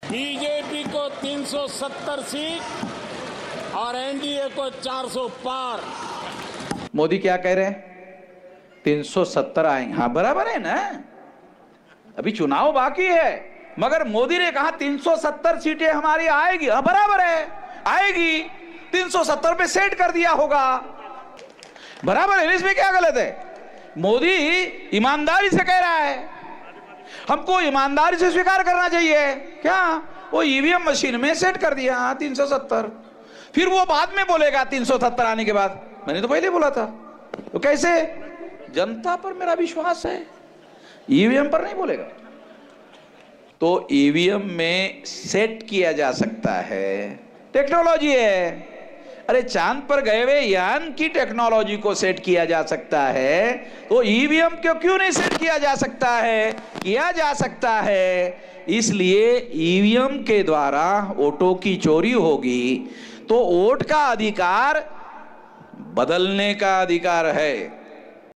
BJP को 370 seat और NDA को 400 पार। मोदी क्या कह रहे हैं? 370 आएंगे। हाँ बराबर है ना, अभी चुनाव बाकी है, मगर मोदी ने कहा 370 सीटें हमारी आएगी। हाँ बराबर है, आएगी। 370 पे सेट कर दिया होगा, बराबर है। इसमें क्या गलत है? मोदी ईमानदारी से कह रहा है, हमको ईमानदारी से स्वीकार करना चाहिए। क्या वो ईवीएम मशीन में सेट कर दिया 370, फिर वो बाद में बोलेगा 370 आने के बाद मैंने तो पहले बोला था। तो कैसे? जनता पर मेरा विश्वास है, ईवीएम पर नहीं बोलेगा। तो ईवीएम में सेट किया जा सकता है, टेक्नोलॉजी है। अरे चांद पर गए हुए यान की टेक्नोलॉजी को सेट किया जा सकता है, तो ईवीएम को क्यों नहीं सेट किया जा सकता है? किया जा सकता है। इसलिए ईवीएम के द्वारा वोटों की चोरी होगी तो वोट का अधिकार बदलने का अधिकार है।